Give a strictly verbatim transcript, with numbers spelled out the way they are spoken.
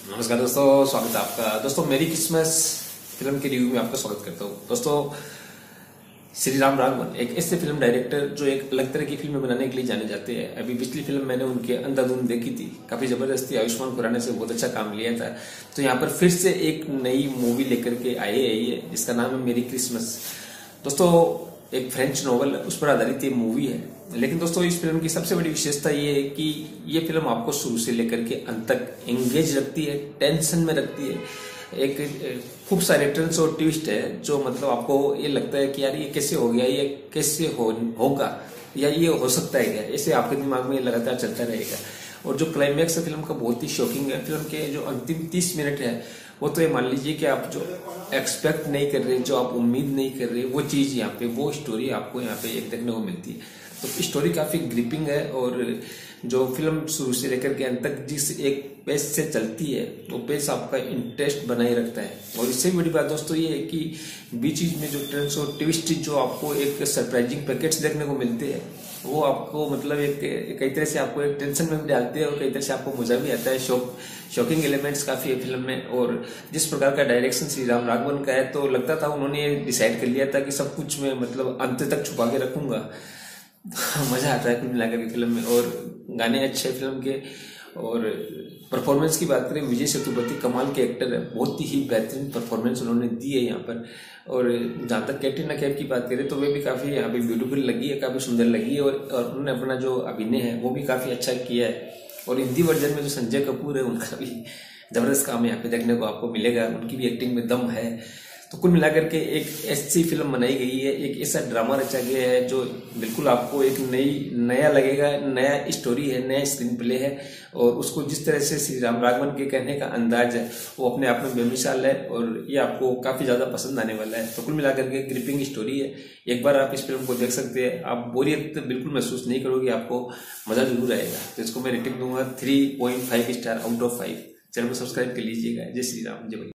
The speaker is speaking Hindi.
नमस्कार दोस्तों, स्वागत है आपका। दोस्तों, मेरी क्रिसमस फिल्म के रिव्यू में आपका स्वागत करता हूँ। दोस्तों, श्री राम राघवन एक ऐसे फिल्म डायरेक्टर जो एक अलग तरह की फिल्में बनाने के लिए जाने जाते हैं। अभी पिछली फिल्म मैंने उनके अंधाधुन देखी थी, काफी जबरदस्ती आयुष्मान खुराना से बहुत अच्छा काम लिया था। तो यहाँ पर फिर से एक नई मूवी लेकर के आए है, जिसका नाम है मेरी क्रिसमस। दोस्तों, एक फ्रेंच नॉवल उस पर आधारित ये मूवी है। लेकिन दोस्तों, इस फिल्म की सबसे बड़ी विशेषता ये है कि ये फिल्म आपको शुरू से लेकर के अंत तक एंगेज रखती है, टेंशन में रखती है। एक खूब सारे टर्न्स और ट्विस्ट है जो मतलब आपको ये लगता है कि यार ये कैसे हो गया, ये कैसे हो होगा या ये हो सकता है क्या, ऐसे आपके दिमाग में लगातार चलता रहेगा। और जो क्लाइमैक्स है फिल्म का बहुत ही शॉकिंग है। फिल्म के जो अंतिम तीस मिनट है वो तो ये मान लीजिए कि आप जो एक्सपेक्ट नहीं कर रहे, जो आप उम्मीद नहीं कर रहे, वो चीज यहाँ पे, वो स्टोरी आपको यहाँ पे एक देखने को मिलती है। तो स्टोरी काफी ग्रिपिंग है और जो फिल्म शुरू से लेकर के अंत तक जिस एक पेज से चलती है वो पेज आपका इंटरेस्ट बनाए रखता है। और इससे बड़ी बात दोस्तों ये है कि बीच बीच में जो टर्न्स और ट्विस्ट जो आपको एक सरप्राइजिंग पैकेट्स देखने को मिलते हैं वो आपको मतलब एक कई तरह से आपको एक टेंशन में भी डालते हैं और कई तरह से आपको मजा भी आता है। शॉक शॉकिंग एलिमेंट्स काफी है फिल्म में। और जिस प्रकार का डायरेक्शन श्री राम राघवन का है तो लगता था उन्होंने डिसाइड कर लिया था कि सब कुछ मैं मतलब अंत तक छुपा के रखूंगा। मजा आता है कुल मिलाकर के फिल्म में। और गाने अच्छे फिल्म के। और परफॉर्मेंस की बात करें, विजय सेतुपति कमाल के एक्टर है, बहुत ही बेहतरीन परफॉर्मेंस उन्होंने दी है यहाँ पर। और जहाँ तक कैटरीना कैफ की बात करें तो वे भी काफी यहाँ पे ब्यूटीफुल लगी है, काफी सुंदर लगी है। और, और उन्होंने अपना जो अभिनय है वो भी काफी अच्छा किया है। और हिंदी वर्जन में जो संजय कपूर है उनका भी जबरदस्त काम यहाँ पे देखने को आपको मिलेगा, उनकी भी एक्टिंग में दम है। तो कुल मिलाकर के एक ऐसी फिल्म बनाई गई है, एक ऐसा ड्रामा रचा गया है जो बिल्कुल आपको एक नई नया लगेगा, नया स्टोरी है, नया स्क्रीन प्ले है। और उसको जिस तरह से श्री राम राघवन के कहने का अंदाज है वो अपने आप में बेमिसाल है और ये आपको काफी ज्यादा पसंद आने वाला है। तो कुल मिलाकर के ग्रिपिंग स्टोरी है, एक बार आप इस फिल्म को देख सकते हैं, आप बोरियत बिल्कुल महसूस नहीं करोगे, आपको मजा जरूर आएगा। तो इसको मैं रेटिंग दूंगा three point five star out of five. Channel को सब्सक्राइब कर लीजिएगा। जय श्री राम, जय।